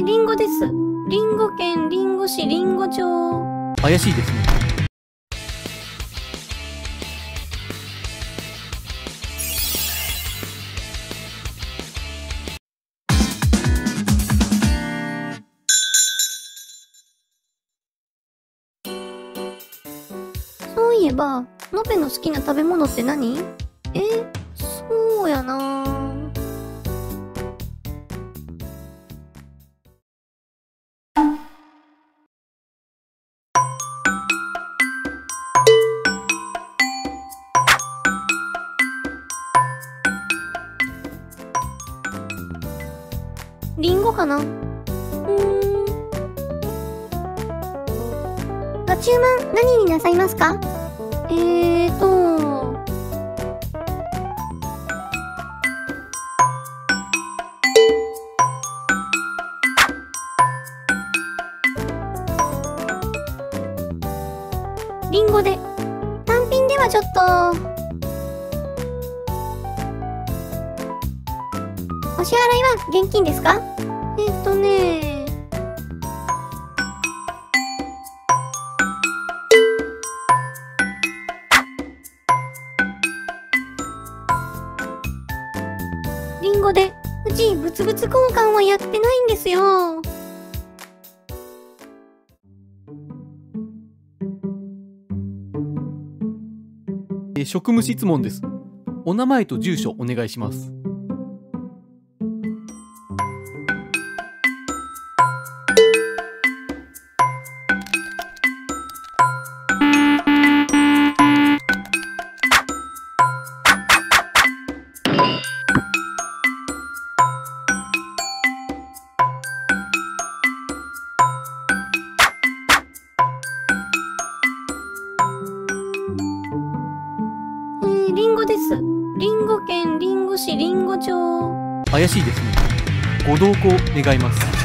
リンゴです。リンゴ県リンゴ市リンゴ町。 怪しいですね。 そういえば、のべの好きな食べ物って何？そうやな。リンゴかな。ご注文何になさいますか？リンゴで。単品ではちょっと。お支払いは現金ですか？リンゴで。うち物々交換はやってないんですよ。 職務質問です。お名前と住所お願いします。 リンゴです。リンゴ県リンゴ市リンゴ町。 怪しいですね。ご同行願います。